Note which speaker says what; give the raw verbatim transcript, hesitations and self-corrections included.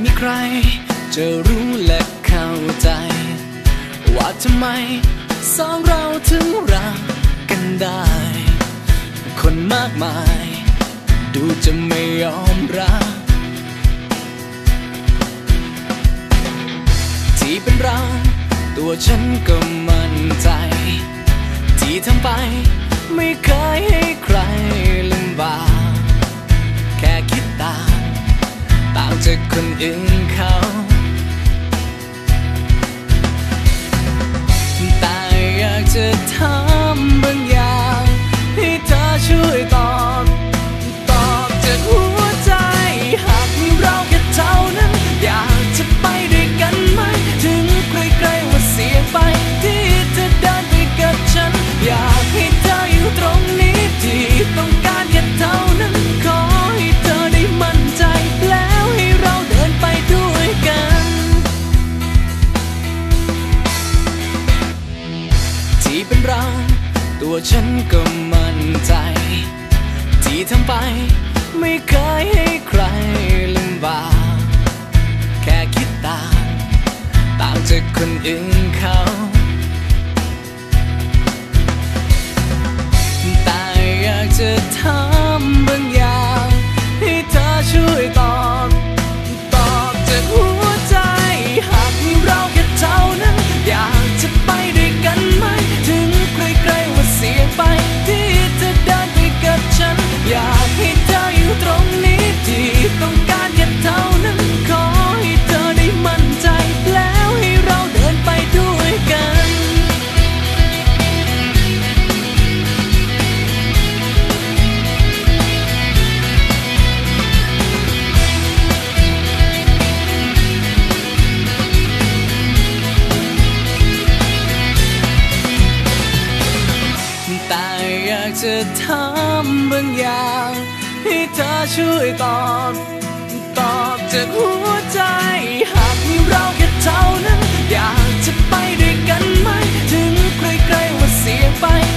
Speaker 1: มีใครจะรู้และเข้าใจว่าทำไมสองเราถึงรักกันได้คนมากมายดูจะไม่ยอมรับที่เป็นเราตัวฉันก็มั่นใจที่ทำไปไม่เคยให้ใครลำบากแค่คิดต่างต่างจากคนอื่นเขาแต่อยากจะทำบางอย่างให้เธอช่วยตอบตอบจากหัวใจหากมีเราแค่เท่านั้นอยากจะไปด้วยกันไหมถึงใกล้ๆว่าเสียไปที่เธอเดินไปกับฉันอยากให้เธออยู่ตรงนี้ที่ต้องการแค่เท่านั้นขอให้เธอได้มั่นใจแล้วให้เราเดินไปด้วยกันที่เป็นเราตัวฉันก็มั่นใจที่ทำไปไม่เคยให้ใครลำบากแค่คิดต่างต่างจากคนอื่นเขาแต่อยากจะทำบางอย่างให้เธอช่วยตอบตอบจากหัวใจหากมีเราแค่เท่านั้นอยากจะไปด้วยกันไหมถึงใกล้ๆว่าเสียไปที่เธอเดินไปกับฉันอยากให้เธออยู่ตรงนี้ที่ต้องการแค่เท่านั้นขอให้เธอได้มั่นใจแล้วให้เราเดินไปด้วยกันแต่อยากจะทำบางอย่างให้เธอช่วยตอบตอบจากหัวใจหากมีเราแค่เท่านั้นอยากจะไปด้วยกันไหมถึงใกล้ๆว่าเสียไป